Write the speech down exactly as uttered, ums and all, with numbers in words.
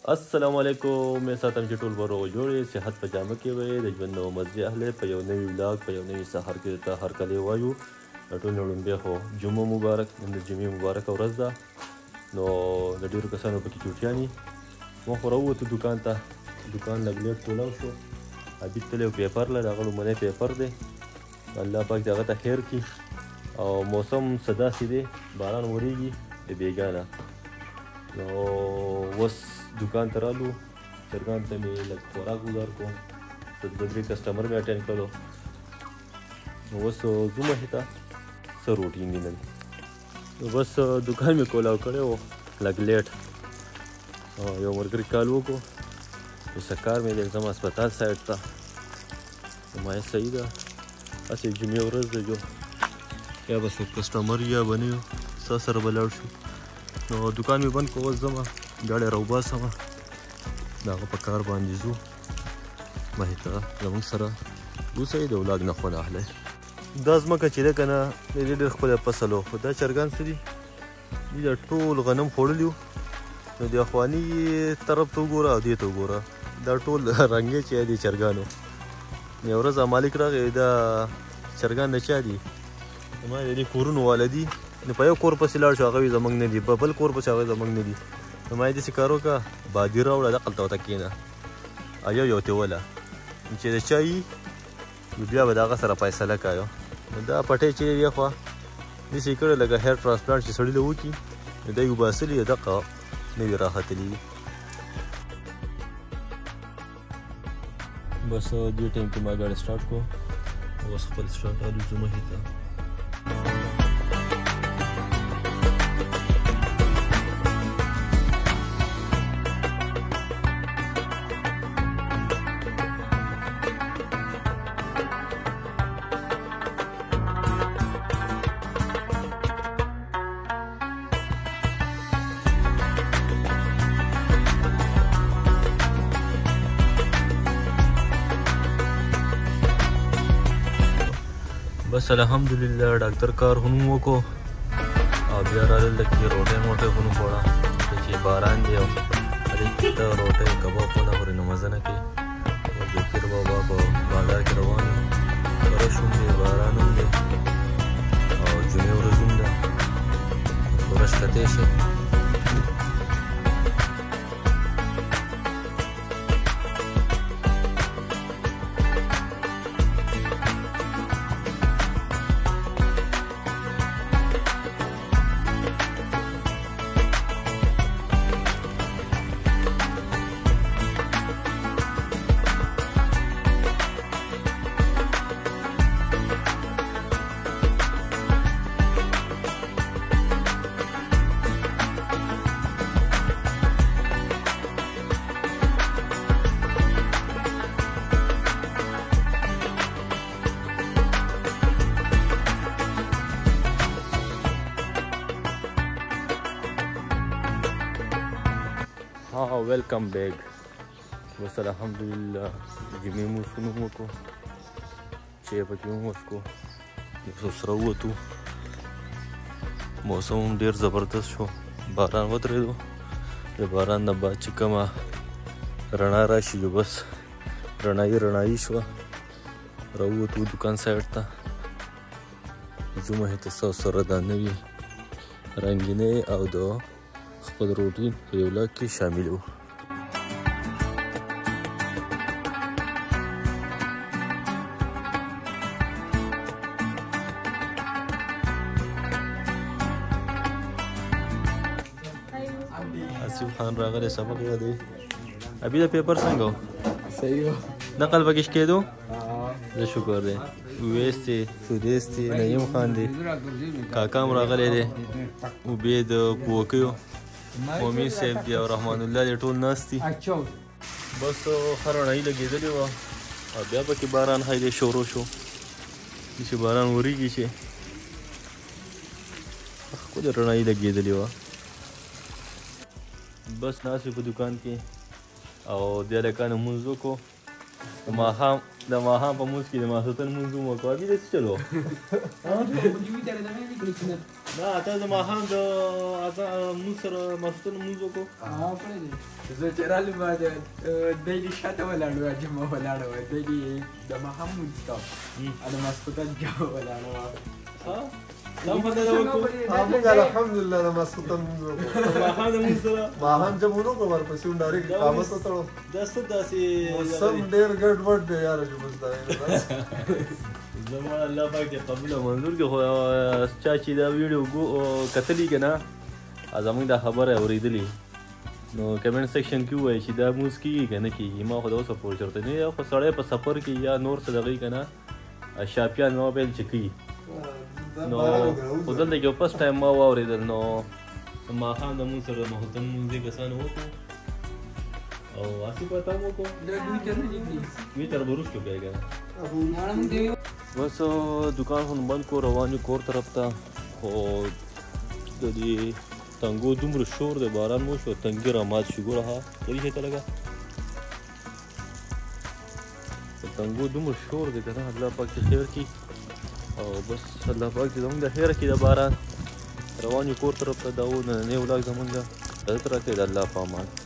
السلام علیکم مې ساتم چې ټول به روغ جوړې صحت په جامه کې وئ د ژوند نوه مزې اهلی په یو نوي ولاګ په یو نوي سهار کې درته هرکلی وایو د ټول نه وړاندې خو جمعه مبارک نن د جمعې مبارکه ورځ ده نو د ډېرو کسانو پکې چوټیان دي موږ خو راووتو دوکان ته دوکان لږ لیټ کولاو شو حبیب تل یو پیپر لري هغه لومړنی پیپر دی الله پاک دې هغه ته خیر کړي او موسم څه داسې دی باران ورېږي د بېګانه نو اوس دوکان ته رالو چرګان ته مې لږ خوراک ګزار کوم څه دوه درې کسټمر مې اټینډ کړو نو اوس ځو مخې ته څه روټین دي نن نو بس دوکان مې کولاو کړی و لږ لیټ یو ملګري کال وکړو نو څه کار مې دی ځم هسپتال سایډ ته نو ما یې صحیح ده هسې جمعې ورځ ده جو یا به څوک کسټمر یا به نه یو ستا سره به لاړ شو نو دوکان مې بند کړو اوس ځمه ګاډی راوباسمه د هغه په کار باندې ځو مخې ته زموږ سره اوسئ د ولاګ نه خوند اخلئ دا ځمکه چې ده که نه د دې ډېر ښکلی فصل و خو دا چرګان څه دي دوی دا ټول غنم خوړلي وو نو د اخواني طرف ته وګوره او دې ته وګوره دا ټول رنګې چې دي چرګانو یوه ورځ مالک راغی دا چرګان د چا دي ما د دې کورونو والا دي نو په یو کور پسې لاړ شو هغه زموږ نه دي په بل کور پسې هغه زموږ نه دي نو ما یې داسې کار وکړه بادي راوړه دقلته ورته کښېنه یو یو تېوله چې د چا وي نو بیا به د هغه سره فیصله کوو نو دا پټۍ چې دی خوا داسې یې کړی لکه هیر ټرانسپلانټ چې سړي له وکړي نو دا یې وباسلي دقه نوي راختلي دي بس دې ټایم کې ما ګاډی سټارټ کړو اوس خپل سټارټ الو ځو مخې ته بس الحمدلله ډاکټر کار خو نوم وکړو او بیا رالل لږ روټۍ موټۍ خو نوم خوړه چې باران دی او هلې کې ته روټۍ کباب خو نه خورې نو مزه نه کوي ذکر بابا په بازار کې روان یم فرش هم دی باران هم دی او جمعې ورځ هم ده فرش کتی شي ها ویلکم بیک بس الحمدلله جمعې مو څه نوم وکړو چای پکې هم وڅښو اوس راووتو موسم هم ډېر زبردست شو باران ودرېدو د باران نه بعد چې کومه رڼا راشي جو بس رڼایي رڼایي شوه راووتو دوکان سایډ ته ځو مخې ته ستاسو سره دا نوي رنګینۍ او د خپل روټین په یو لاک کې شامل وو آصف خان راغلی سبق یادوي ابي دا پیپر څنګه و صحیح و نقل پکې کېدو زه شکر دی اویس دی سودیس دی نعیم خان دی کاکا هم راغلی دی عبید کوکیو مومین صاحب دی او رحمان الله دی ټول ناست دي بس ښه رڼایي لګېدلې وه او بیا پکې باران هایلی شروع شو چې باران ورېږي چې ښکلې رڼایي لګېدلې وه بس ناست په دوکان کې او دې هلکانو لمونځ وکړو د ماښام د ماښام په مونځ کې د ماسخوتن مونځ وکړو ابي داسې چلو نه ته د ماښام د مونځ سره ماسخوتن مونځ وکړو زه چې رالم دی دې شاته ولاړ وه جمعه ولاړه وه دی دې د ماښام مونځ کوه او د ماسخوتن جمعه ولاړه وه موږ الحمدلله د ماسخوتن مونځ وکړو ماښام د مونځ سره ماښام جمع ونه کړو ورپسې ډایرکټ قامت وتړو دا څه داسې موسم ډېر ګډوډ دی یاره چې بس دا زما الله پاک دې قبول او منظور کړي خو چا چې دا ویډیو کتلي که نه زموږ دا خبره اورېدلې نو کمنټ سیکشن کې ووایي چې دا مونځ کېږي که نه کېږي ما خو دا اوسه پورې چېرته نه یا خو سړی په سفر کې یا نور څه دغې که نه شاپیان ما پیل چې کوي نو خو دلته کې فسټ ټایم ما واورېدل نو ماښام د مونځ سره د ماسخوتن مونځ دې کسانو وکړو او آصف ته هم وکړو وي تر به وروسته بیا که نه بس دکان خو بند کړو روان یو کور طرف ته خو د دې تنګو دومره شور دی باران وشو تنګي رامات شي ګوره ها غلی شي ته لږه د تنګو دومره شور دی که نه الله پاک دې خیر کړي او بس الله پاک دې زموږ د خیره کړي د باران روان یو کور طرف ته دا و نننی ولاګ زموږ د زړه کړي د الله په امان